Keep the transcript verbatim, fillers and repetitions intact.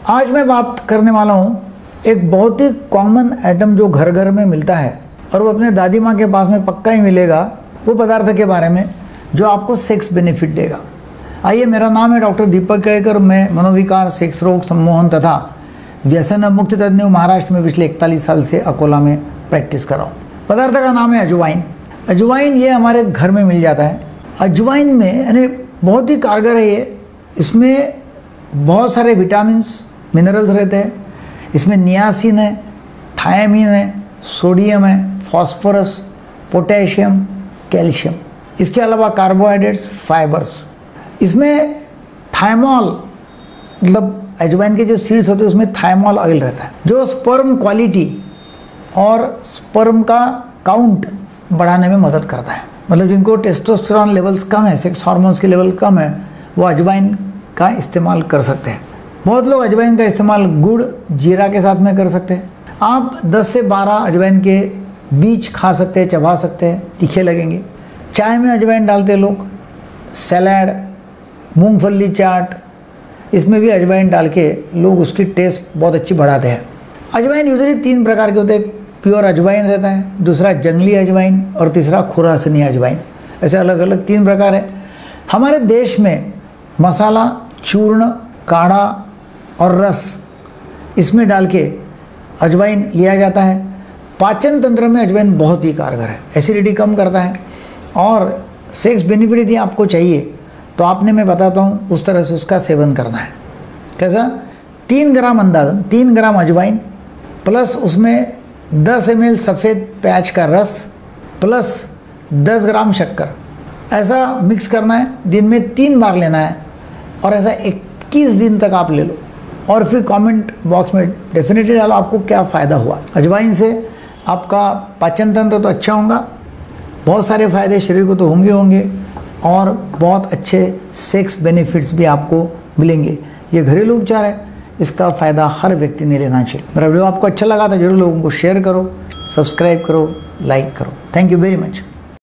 आज मैं बात करने वाला हूँ एक बहुत ही कॉमन आइटम जो घर घर में मिलता है और वो अपने दादी माँ के पास में पक्का ही मिलेगा, वो पदार्थ के बारे में जो आपको सेक्स बेनिफिट देगा। आइए, मेरा नाम है डॉक्टर दीपक केड़कर। मैं मनोविकार, सेक्स रोग, सम्मोहन तथा व्यसन मुक्ति तज्ञ महाराष्ट्र में पिछले इकतालीस साल से अकोला में प्रैक्टिस कर रहा हूँ। पदार्थ का नाम है अजवाइन। अजवाइन ये हमारे घर में मिल जाता है। अजवाइन में यानी बहुत ही कारगर है ये। इसमें बहुत सारे विटामिन्स, मिनरल्स रहते हैं। इसमें नियासिन है, थायामीन है, सोडियम है, फास्फोरस, पोटेशियम, कैल्शियम। इसके अलावा कार्बोहाइड्रेट्स, फाइबर्स। इसमें थाइमोल, मतलब अजवाइन के जो सीड्स होते हैं उसमें थाइमोल ऑयल रहता है जो स्पर्म क्वालिटी और स्पर्म का काउंट बढ़ाने में मदद करता है। मतलब जिनको टेस्टोस्टेरोन लेवल्स कम है, सेक्स हार्मोन्स के लेवल कम है, वो अजवाइन का इस्तेमाल कर सकते हैं। बहुत लोग अजवाइन का इस्तेमाल गुड़, जीरा के साथ में कर सकते हैं। आप दस से बारह अजवाइन के बीज खा सकते हैं, चबा सकते हैं, तीखे लगेंगे। चाय में अजवाइन डालते हैं लोग, सैलाड, मूंगफली चाट, इसमें भी अजवाइन डाल के लोग उसकी टेस्ट बहुत अच्छी बढ़ाते हैं। अजवाइन यूजुअली तीन प्रकार के होते हैं। प्योर अजवाइन रहता है, दूसरा जंगली अजवाइन और तीसरा खुरासनी अजवाइन। ऐसे अलग अलग तीन प्रकार है। हमारे देश में मसाला, चूर्ण, काढ़ा और रस इसमें डाल के अजवाइन लिया जाता है। पाचन तंत्र में अजवाइन बहुत ही कारगर है, एसिडिटी कम करता है। और सेक्स बेनिफिट यदि आपको चाहिए तो आपने, मैं बताता हूँ, उस तरह से उसका सेवन करना है। कैसा? तीन ग्राम अंदाजन तीन ग्राम अजवाइन प्लस उसमें दस एम एल सफ़ेद प्याज का रस प्लस दस ग्राम शक्कर, ऐसा मिक्स करना है। दिन में तीन बार लेना है और ऐसा इक्कीस दिन तक आप ले लो और फिर कमेंट बॉक्स में डेफिनेटली डालो आपको क्या फ़ायदा हुआ। अजवाइन से आपका पाचन तंत्र तो अच्छा होगा, बहुत सारे फ़ायदे शरीर को तो होंगे होंगे और बहुत अच्छे सेक्स बेनिफिट्स भी आपको मिलेंगे। ये घरेलू उपचार है, इसका फ़ायदा हर व्यक्ति ने लेना चाहिए। मेरा वीडियो आपको अच्छा लगा तो जरूर लोगों को शेयर करो, सब्सक्राइब करो, लाइक करो। Thank you very much.